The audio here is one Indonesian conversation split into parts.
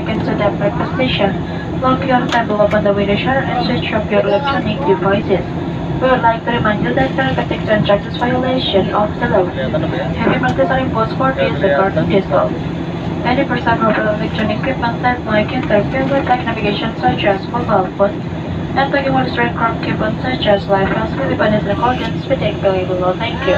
seconds to the breakfast station. Lock your tablet on the window shutter and switch off your electronic devices. We would like to remind you that narcotics and drugs is violation of the law. Heavy practice are imposed for is the garden pistol. Any person who will electronic equipment that might interfere with like navigation such as mobile phone and taking one straight crop given such as life health will be punished in accordance with the applicable law. Thank you.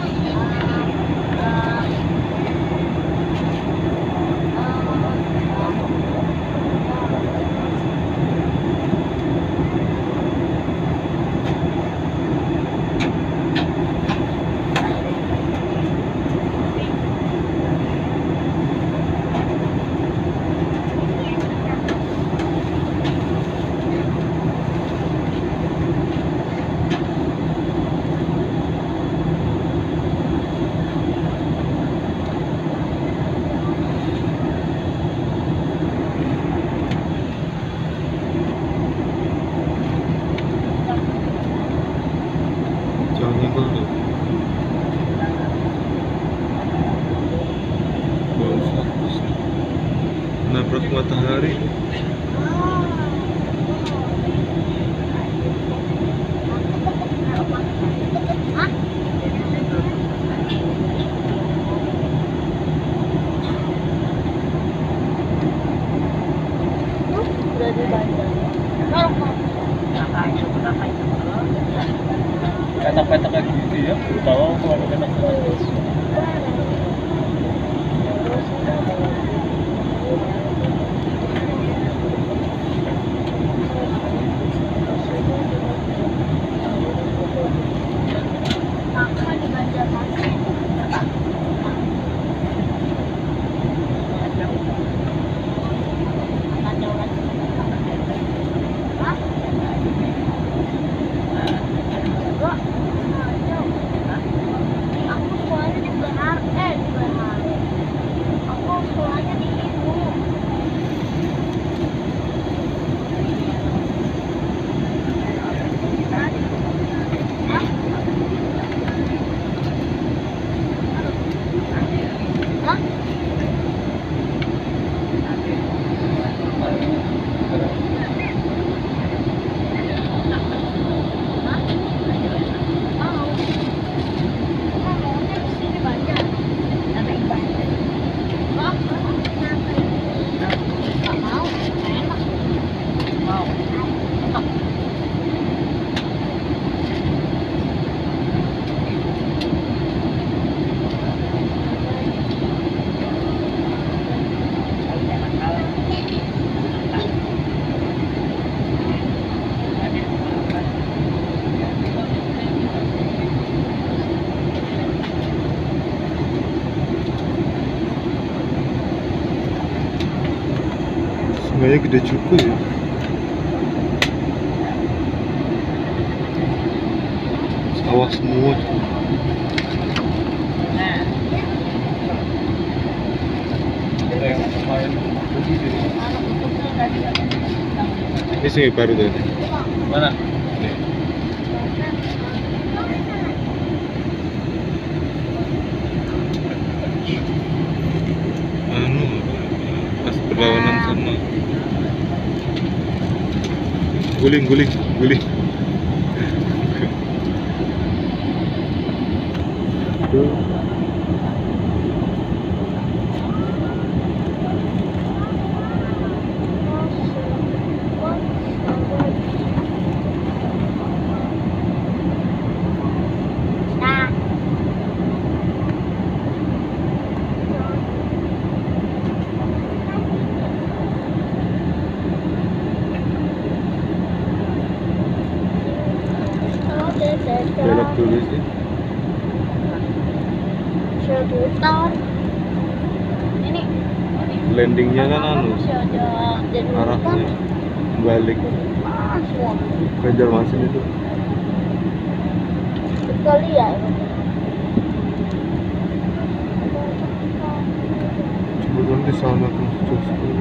Jangan dulu. Bagus. Nabrak matahari. Petak-petak kayak gitu ya, tahu kalau ada petak-petak. Sungainya gede juga ya. Sawah semua tuh. Ini sungai baru tuh. Mana? Nih. Anu, pas berlawanan sama guling. Tuh. Belok dulu sih. Sejuta. Ini Landingnya kan anu, masih ada arahnya balik Banjarmasin itu. sekali ya. Coba kan di sana tuh jauh sekali.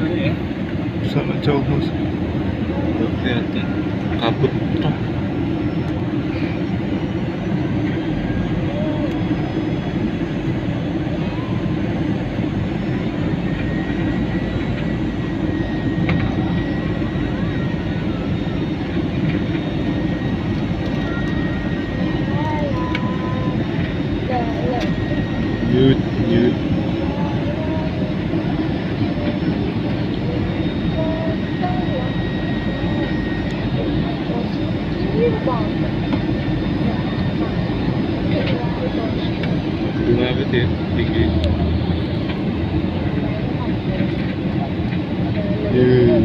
itunya ya. Sangat jauh mas. Nggak kelihatan. Kabut toh. Yut, yut. Bunga apa sih? Tinggi. Yut.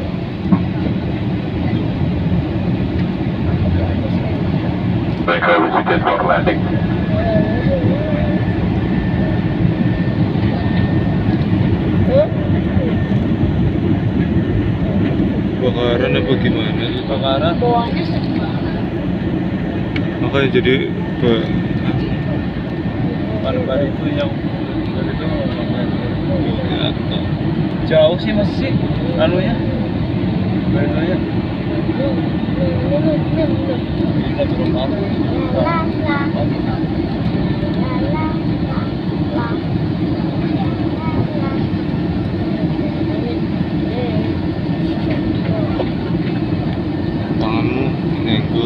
Baik, I will suggest for landing. Bakaran apa gimana sih? Kebakaran. Bawahnya sedang. Makanya jadi Bar-bar itu yang dari itu nggak tahu. jauh sih masih sih anunya. Bar-barnya. Gila turun banget. Tanganmu nyenggol.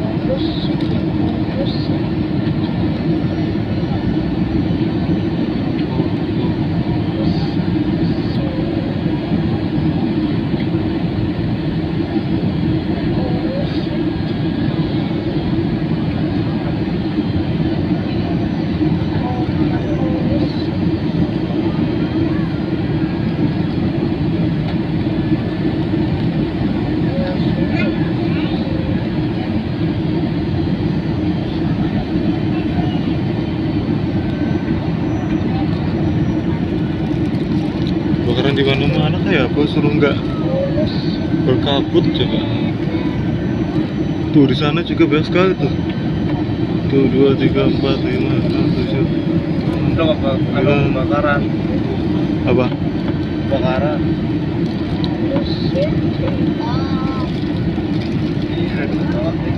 Bakaran di mana-mana kayak apa suruh nggak berkabut coba. Tuh di sana juga banyak sekali tuh. Tuh 2, 3, 4, 5, 6, 7. Udah kebakaran. Apa? Kebakaran. Iya, deket banget nih.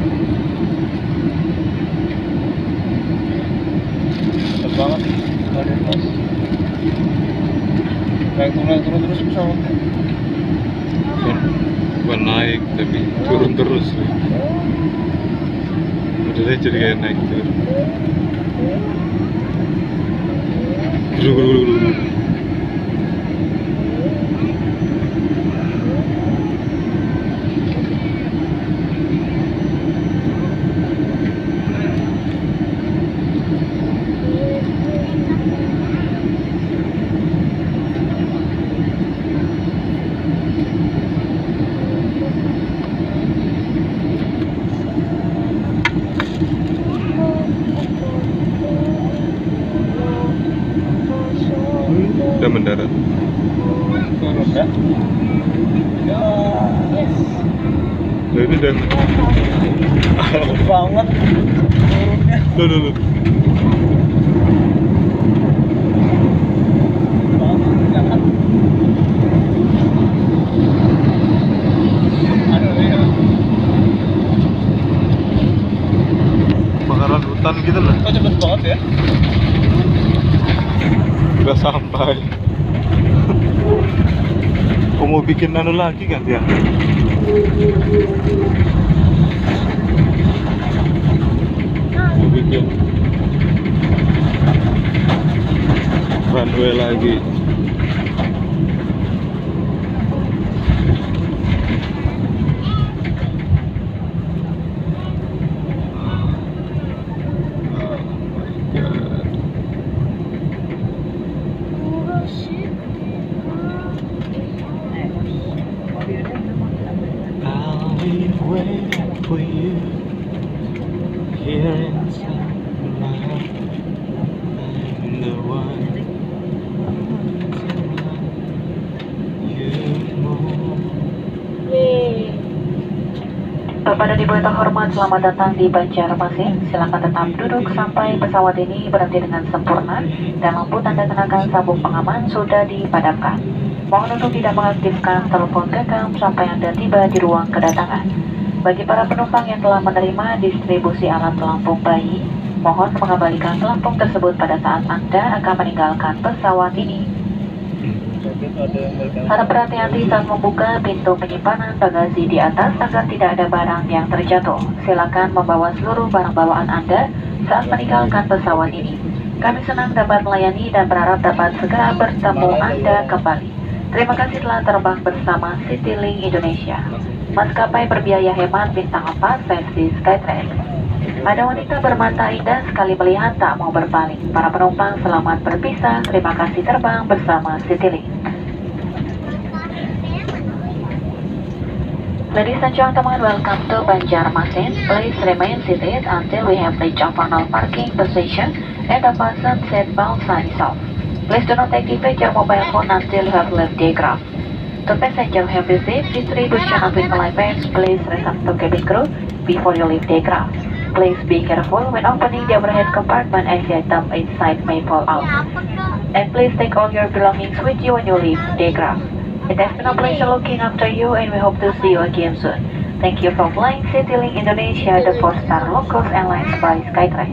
Deket banget nih. Badan mas. Naik turun terus pesawatnya. Bukan naik tapi turun terus. Modelnya jadi kayak naik turun. Guru. Udah mendarat. Turun dah. Ya. Nah, ini udah. Cepet banget turunnya. Loh. Jangan. Aduh ya. Bakaran hutan gitu loh. Kok cepet banget ya? Udah sampai. Kok mau bikin anu lagi kan dia? Mau bikin runway lagi. I'll be waiting for you here inside my heart. I'm the one you more. Bapak dan Ibu yang terhormat, selamat datang di Banjarmasin. Silakan tetap duduk sampai pesawat ini berhenti dengan sempurna dan lampu tanda kenakan sabuk pengaman sudah dipadamkan. Mohon untuk tidak mengaktifkan telepon genggam sampai Anda tiba di ruang kedatangan. Bagi para penumpang yang telah menerima distribusi alat pelampung bayi, mohon mengembalikan pelampung tersebut pada saat Anda akan meninggalkan pesawat ini. Harap berhati-hati saat membuka pintu penyimpanan bagasi di atas agar tidak ada barang yang terjatuh. Silakan membawa seluruh barang bawaan Anda saat meninggalkan pesawat ini. Kami senang dapat melayani dan berharap dapat segera bertemu Anda kembali. Terima kasih telah terbang bersama Citylink Indonesia. Maskapai berbiaya hemat bintang 4 versi Skytrax. Ada wanita bermata indah sekali melihat tak mau berpaling. Para penumpang selamat berpisah. Terima kasih terbang bersama Citylink. Ladies and gentlemen, welcome to Banjarmasin. Please remain seated until we have reached our final parking position and the fasten seatbelt sign is off. Please do not activate your mobile phone until you have left the aircraft. To passengers who have received distribution of life bags, please return to cabin crew before you leave the aircraft. Please be careful when opening the overhead compartment as the item inside may fall out. And please take all your belongings with you when you leave the aircraft. It has been a pleasure looking after you and we hope to see you again soon. Thank you for flying Citylink Indonesia, the 4-star low-cost airlines by Skytrax.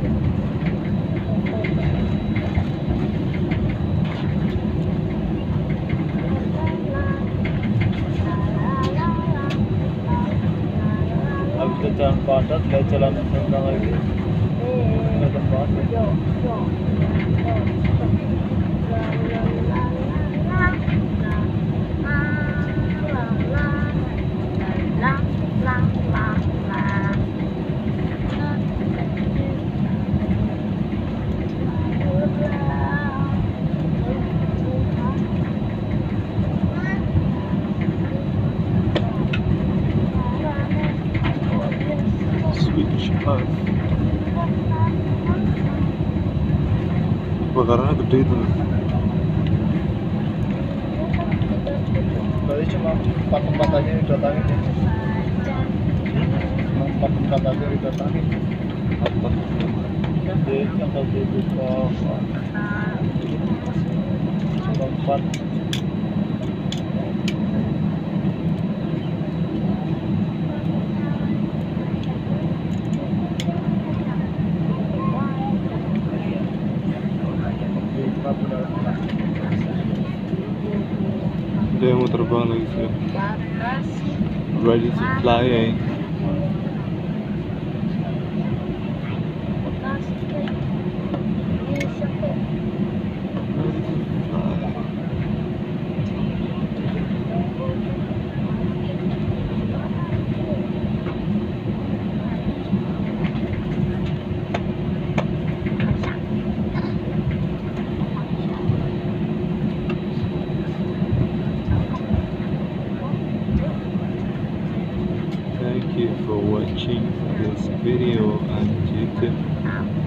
Habis ke jalan padat, lihat jalan seberang lagi. Kelihatan banget. Switch off. Bakarannya gede itu. Tadi cuma 4 tempat aja yang didatangin ya. Cuma 4 tempat aja yang didatangin. Apa? Jadi yang tadi buka cuma 4. Dia mau terbang lagi sih. Ready to fly, eh? Thank you for watching this video on YouTube.